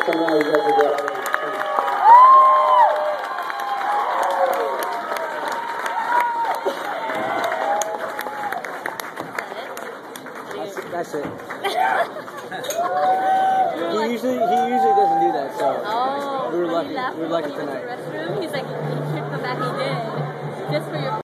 come now, you guys will go. That's it. he usually doesn't do that, so we were lucky. We were lucky tonight. He's like, you should come back. He did, just for your.